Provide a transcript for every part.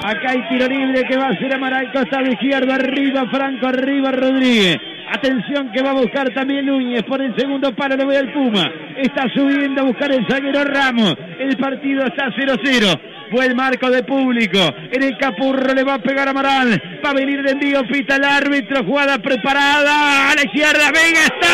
Acá hay tiro libre que va a ser Amaral, costado izquierdo, arriba Franco, arriba Rodríguez. Atención que va a buscar también Núñez por el segundo palo, lo ve el Puma. Está subiendo a buscar el zaguero Ramos. El partido está 0-0. Buen marco de público. En el Capurro le va a pegar Amaral. Va a venir de envío, pita el árbitro. Jugada preparada. A la izquierda, Vega está.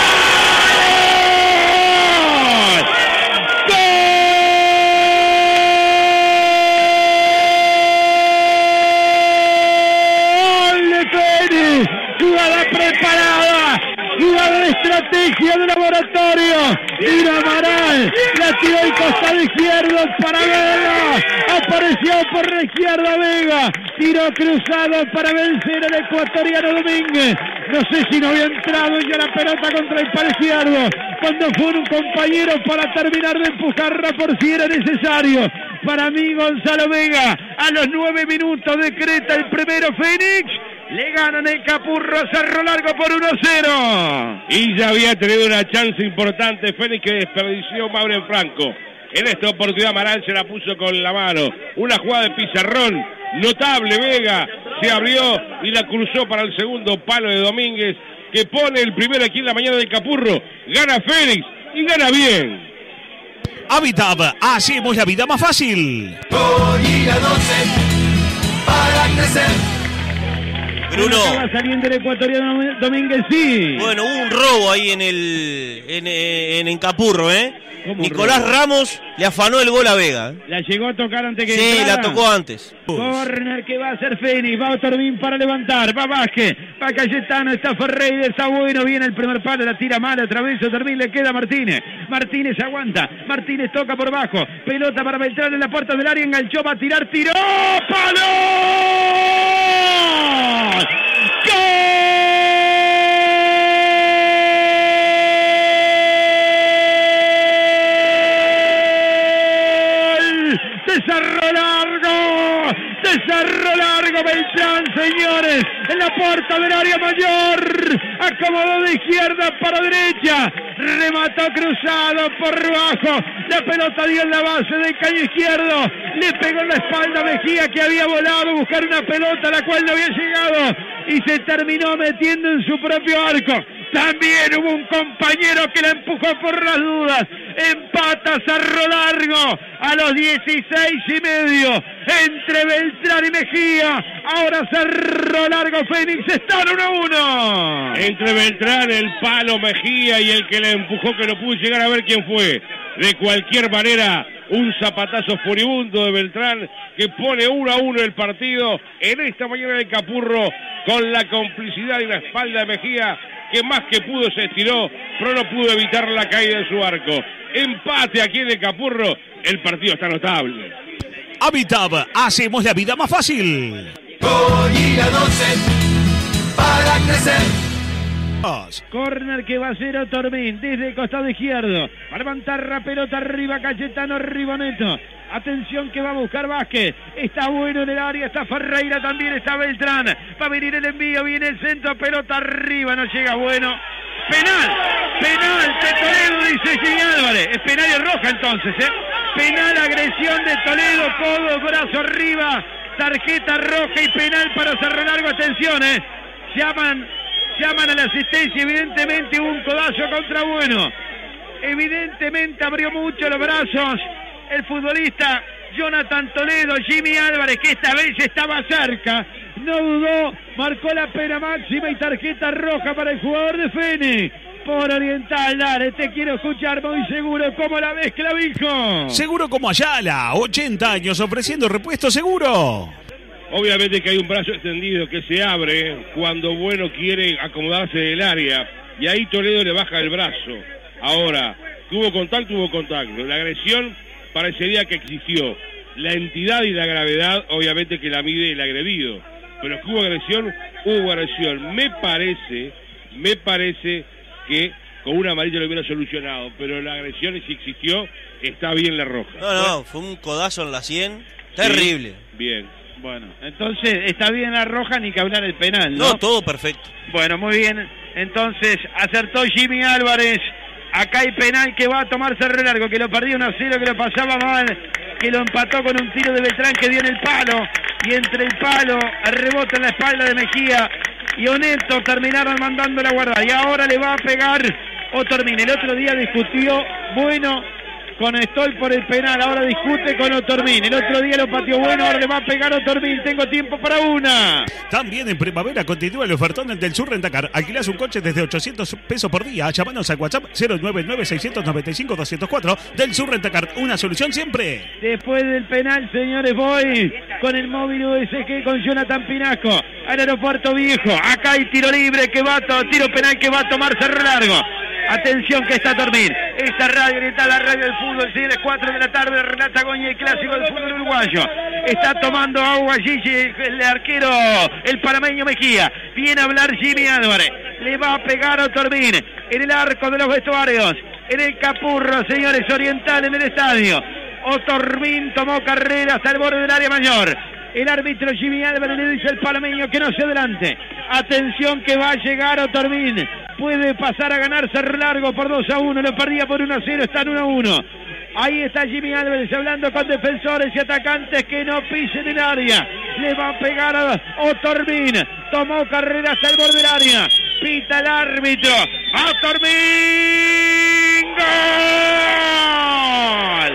¡Gol de Fénix! Jugada preparada, jugada de estrategia de laboratorio. Tira Amaral, la tiró el costado izquierdo para Vega. Apareció por la izquierda Vega. Tiro cruzado para vencer al ecuatoriano Domínguez. No sé si no había entrado ya la pelota contra el palo izquierdo. Cuando fue un compañero para terminar de empujarla por si era necesario. Para mí Gonzalo Vega, a los 9 minutos decreta el primero Fénix. Le ganan el Capurro a Cerro Largo por 1-0. Y ya había tenido una chance importante Fénix que desperdició Mauro Franco. En esta oportunidad Amaral se la puso con la mano. Una jugada de pizarrón notable. Vega se abrió y la cruzó para el segundo palo de Domínguez, que pone el primero aquí en la mañana del Capurro. Gana Fénix y gana bien. Habitat, hacemos la vida más fácil. Gorila 12 para crecer. Bruno. Va saliendo el ecuatoriano Domínguez, sí. Bueno, hubo un robo ahí en Capurro, ¿eh? Nicolás Ramos le afanó el gol a Vega. La llegó a tocar antes que sí, entrara. la tocó antes. Corner que va a hacer Fénix, va Otorbín para levantar, va Vázquez, va Cayetano, está Ferreira, está bueno, viene el primer palo, la tira mal, otra vez Otorbín, le queda Martínez. Martínez aguanta, Martínez toca por bajo, pelota para Beltrán en la puerta del área, enganchó, va a tirar, tiró, ¡palo! ¡Gol! Cerro Largo, Beltrán, señores, en la puerta del área mayor, acomodó de izquierda para derecha, remató cruzado por bajo, la pelota dio en la base del caño izquierdo, le pegó en la espalda a Mejía, que había volado a buscar una pelota a la cual no había llegado, y se terminó metiendo en su propio arco. También hubo un compañero que la empujó por las dudas. Empata Cerro Largo a los 16:30 entre Beltrán y Mejía. Ahora Cerro Largo, Fénix están 1-1. Entre Beltrán, el palo, Mejía y el que le empujó, que no pudo llegar a ver quién fue. De cualquier manera, un zapatazo furibundo de Beltrán que pone 1-1 el partido en esta mañana de Capurro, con la complicidad y la espalda de Mejía, que más que pudo se estiró, pero no pudo evitar la caída de su arco. Empate aquí en el Capurro, el partido está notable. Habitat, hacemos la vida más fácil. Gorila 12 para crecer. Corner que va a ser Otorbín desde el costado izquierdo. Va a levantar la pelota arriba, Cayetano, Riboneto. Atención que va a buscar Vázquez. Está bueno en el área, está Ferreira, también está Beltrán. Va a venir el envío, viene el centro, pelota arriba, no llega bueno. Penal de Toledo, dice Jimmy Álvarez. Es penal y roja entonces, ¿eh? Penal, agresión de Toledo, codo, brazo arriba, tarjeta roja y penal para Cerro Largo. Atención, llaman a la asistencia, evidentemente un codazo contra Bueno. Evidentemente abrió mucho los brazos el futbolista Jonathan Toledo. Jimmy Álvarez, que esta vez estaba cerca, no dudó, marcó la pena máxima y tarjeta roja para el jugador de Fénix. Por Oriental, dale, te quiero escuchar muy seguro. ¿Cómo la ves, Clavijo? Seguro como Ayala, 80 años ofreciendo repuesto seguro. Obviamente que hay un brazo extendido que se abre cuando Bueno quiere acomodarse del área, y ahí Toledo le baja el brazo. Ahora, hubo contacto. La agresión parecería que existió. La entidad y la gravedad, obviamente que la mide el agredido. Pero que hubo agresión. Me parece que con una amarilla lo hubiera solucionado. Pero la agresión, si existió, está bien la roja. No, fue un codazo en la 100. Terrible. Bien. Bueno, entonces está bien la roja, ni que hablar el penal, ¿no? No, todo perfecto. Bueno, muy bien. Entonces acertó Jimmy Álvarez. Acá hay penal que va a tomar Cerro Largo, que lo perdió 1-0, que lo pasaba mal, que lo empató con un tiro de Beltrán que dio en el palo. y entre el palo rebota en la espalda de Mejía y Oneto terminaron mandando la guarda y ahora le va a pegar Otormin. El otro día discutió Bueno con Stoll por el penal, ahora discute con Otormin. El otro día lo pateó Bueno, ahora le va a pegar Otormin. Tengo tiempo para una. También en primavera continúa el ofertón del Sur Rentacar. Alquilás un coche desde 800 pesos por día. Llámanos al WhatsApp 099-695-204 del Sur Rentacar. Una solución siempre. Después del penal, señores, voy con el móvil USG con Jonathan Pinasco al aeropuerto viejo. Acá hay tiro libre que va tiro penal que va a tomar Cerro Largo. Atención que está Otormin. Esta radio está la radio del fútbol. Sigue 4 de la tarde. Renata Goñi, el clásico del fútbol uruguayo. Está tomando agua Gigi, el arquero, el panameño Mejía. Viene a hablar Jimmy Álvarez. Le va a pegar a Otormin en el arco de los vestuarios. En el Capurro, señores, oriental en el estadio. Otormin tomó carrera hasta el borde del área mayor. El árbitro Jimmy Álvarez le dice al panameño que no se adelante. Atención que va a llegar Otormin. Puede pasar a ganar Cerro Largo por 2-1. Lo perdía por 1-0. Está en 1-1. Ahí está Jimmy Álvarez hablando con defensores y atacantes que no pisen el área. Le va a pegar a Otormin. Tomó carrera hasta el borde del área. Pita el árbitro. Otormin. ¡Gol!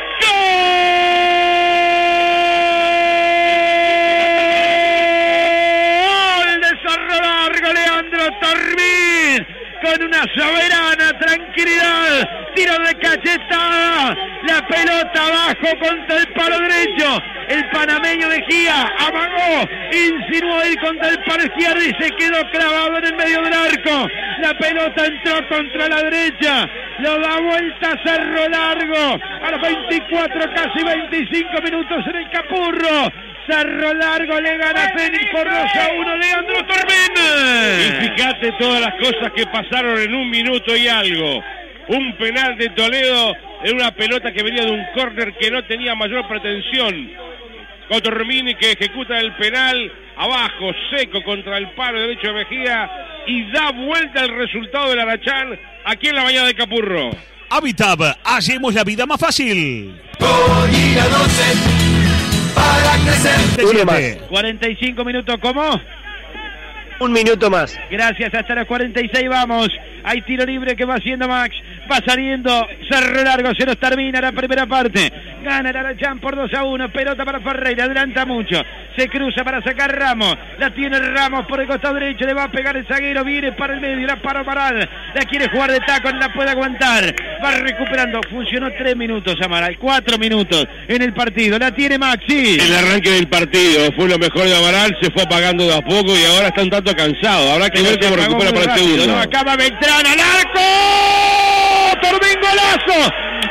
¡Gol de Cerro Largo! Leandro Otormin. Con una soberana tranquilidad, tiro de cachetada, la pelota abajo contra el palo derecho, el panameño Mejía amagó, insinuó ir contra el palo izquierdo y se quedó clavado en el medio del arco, la pelota entró contra la derecha, lo da vuelta Cerro Largo, a los 24, casi 25 minutos en el Capurro. Cerro Largo le gana a Fénix por 2-1, Leandro Otormin. Y fíjate todas las cosas que pasaron en un minuto y algo. Un penal de Toledo en una pelota que venía de un córner que no tenía mayor pretensión. Otormin que ejecuta el penal abajo, seco contra el palo derecho de Mejía y da vuelta el resultado del Arachán aquí en la mañana de Capurro. Habitab, hacemos la vida más fácil. Goñi la 12 para crecer. 45 minutos, ¿cómo? Un minuto más. Gracias, hasta los 46 vamos. Hay tiro libre que va haciendo Max. Va saliendo Cerro Largo, se nos termina la primera parte. Gana el Arachán por 2-1. Pelota para Ferreira, adelanta mucho. Se cruza para sacar Ramos. La tiene Ramos por el costado derecho. Le va a pegar el zaguero. Viene para el medio. La paró Amaral. La quiere jugar de taco. No la puede aguantar. Va recuperando. Funcionó 3 minutos Amaral. 4 minutos en el partido. La tiene Maxi. El arranque del partido fue lo mejor de Amaral. Se fue apagando de a poco y ahora está un tanto cansado. Habrá que ver cómo recupera para el segundo. No, acaba Beltrán al arco. Otormin golazo.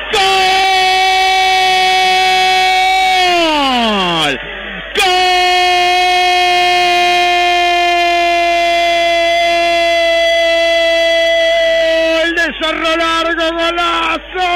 ¡Gol! ¡Gol de Cerro Largo! ¡Golazo!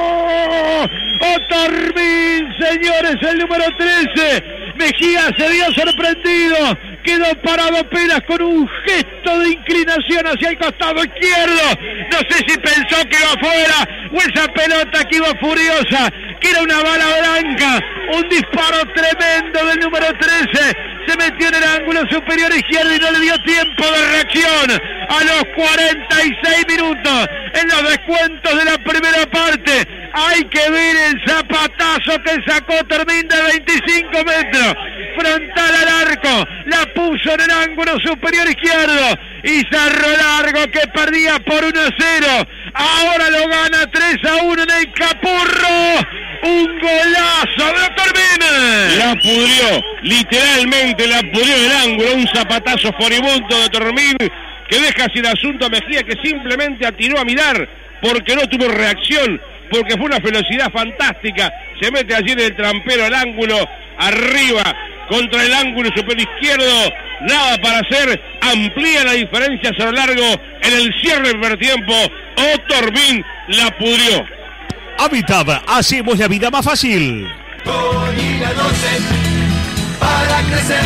Otormin, señores, el número 13. Mejía se vio sorprendido. Quedó parado apenas con un gesto de inclinación hacia el costado izquierdo. No sé si pensó que iba afuera o esa pelota que iba furiosa, que era una bala blanca. Un disparo tremendo del número 13. Se metió en el ángulo superior izquierdo y no le dio tiempo de reacción. A los 46 minutos, en los descuentos de la primera parte, hay que ver el zapatazo que sacó Otormin de 25 metros. Frontal al arco, la puso en el ángulo superior izquierdo y Cerro Largo que perdía por 1-0. Ahora lo gana 3-1 en el Capurro. Un golazo de Otormin. La pudrió, literalmente la pudrió en el ángulo. Un zapatazo furibundo de Otormin que deja sin asunto a Mejía, que simplemente atiró a mirar porque no tuvo reacción, porque fue una velocidad fantástica. Se mete allí en el trampero al ángulo, arriba, contra el ángulo superior izquierdo. Nada para hacer, amplía la diferencia Cerro Largo en el cierre del primer tiempo. Otormin la pudrió. Habitab, hacemos la vida más fácil. Goñi la 12 para crecer.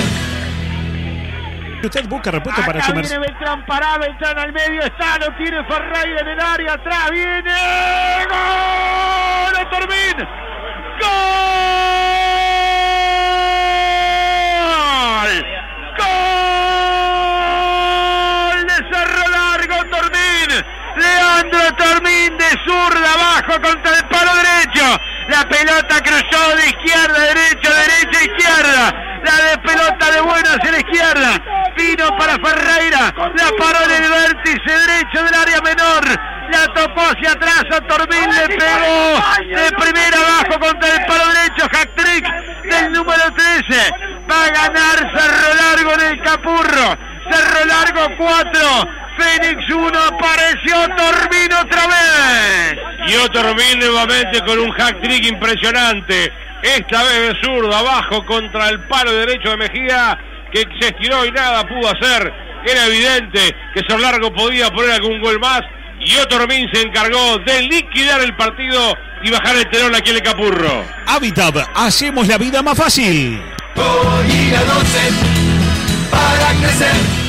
Usted busca repuesto para su viene Beltrán, pará, Beltrán al medio está, lo tiene Ferreira en el área, atrás viene. ¡Gol! Otormin. ¡Gol! izquierda, derecha, izquierda. La de pelota de bueno hacia la izquierda. Vino para Ferreira. La paró en el vértice derecho del área menor. La tocó hacia atrás. Otormin le pegó de primera abajo contra el palo derecho. Hat-trick del número 13. Va a ganar Cerro Largo en el Capurro. Cerro Largo 4. Fénix 1. Apareció Otormin otra vez. Y Otormin nuevamente con un hat-trick impresionante. Esta vez de zurdo, abajo contra el palo derecho de Mejía, que se estiró y nada pudo hacer. Era evidente que Cerro Largo podía poner algún gol más. Y Otormin se encargó de liquidar el partido y bajar el telón aquí en el Capurro. Habitat, hacemos la vida más fácil. Gol y la 12 para crecer.